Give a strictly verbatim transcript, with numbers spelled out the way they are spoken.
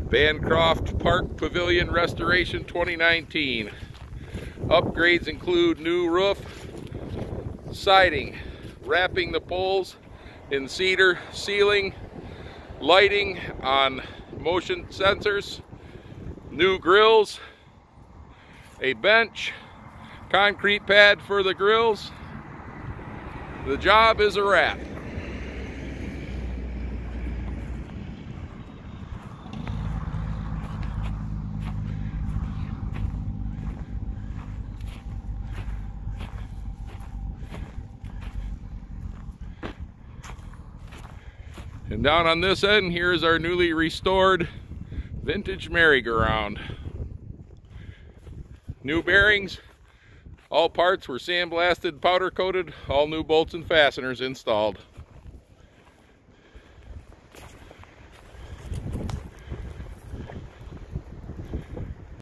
Bancroft Park Pavilion Restoration twenty nineteen. Upgrades include new roof, siding, wrapping the poles in cedar, ceiling, lighting on motion sensors, new grills, a bench, concrete pad for the grills. The job is a wrap. And down on this end, here's our newly restored vintage merry-go-round. New bearings, all parts were sandblasted, powder coated, all new bolts and fasteners installed.